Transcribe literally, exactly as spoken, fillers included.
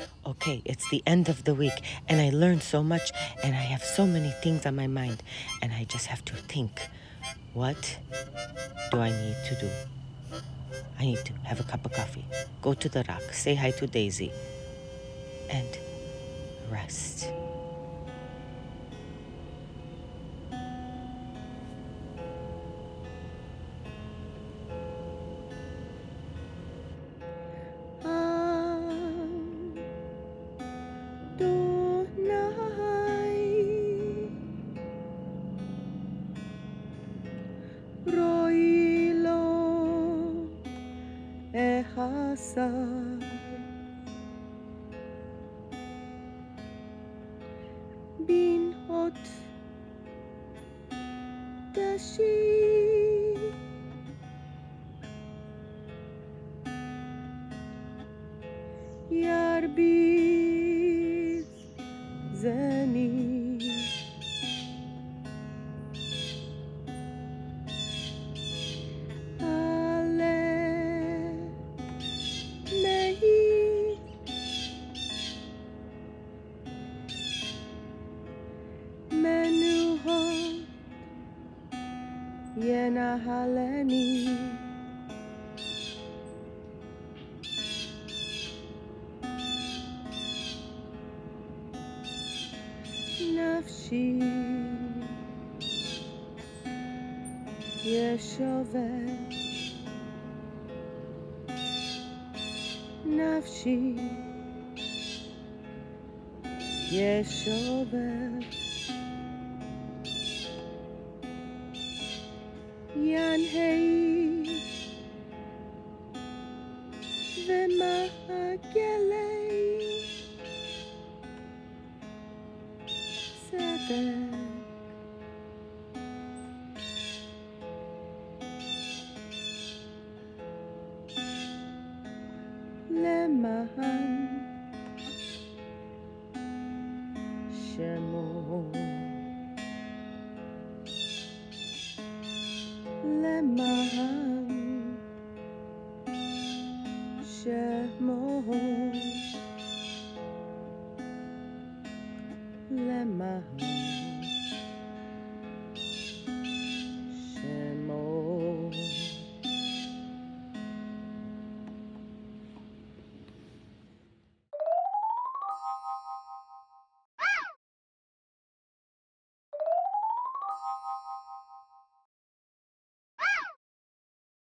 Okay, it's the end of the week, and I learned so much, and I have so many things on my mind, and I just have to think, what do I need to do? I need to have a cup of coffee, go to the rock, say hi to Daisy, and rest. bin hot dashi yar biz zeni ale mehi menuhot yenahaleni nafshi yeshovet nafshi yeshovet yanhei v'mahagelei tzedek lemahan shemo lemahan shemo lemahan